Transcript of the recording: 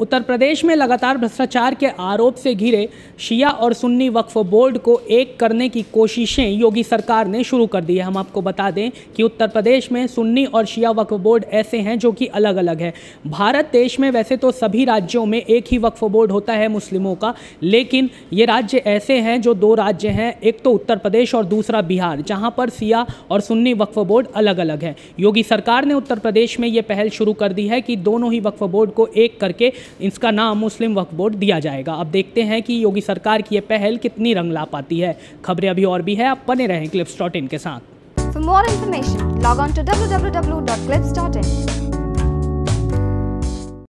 उत्तर प्रदेश में लगातार भ्रष्टाचार के आरोप से घिरे शिया और सुन्नी वक्फ बोर्ड को एक करने की कोशिशें योगी सरकार ने शुरू कर दी है। हम आपको बता दें कि उत्तर प्रदेश में सुन्नी और शिया वक्फ बोर्ड ऐसे हैं जो कि अलग अलग है। भारत देश में वैसे तो सभी राज्यों में एक ही वक्फ बोर्ड होता है मुस्लिमों का, लेकिन ये राज्य ऐसे हैं जो दो राज्य हैं, एक तो उत्तर प्रदेश और दूसरा बिहार, जहाँ पर शिया और सुन्नी वक्फ बोर्ड अलग अलग है। योगी सरकार ने उत्तर प्रदेश में ये पहल शुरू कर दी है कि दोनों ही वक्फ बोर्ड को एक करके इसका नाम मुस्लिम वक्फ बोर्ड दिया जाएगा। अब देखते हैं कि योगी सरकार की ये पहल कितनी रंग ला पाती है। खबरें अभी और भी है, आप बने रहें clips.in के साथ। For more information, log on to www.clips.in.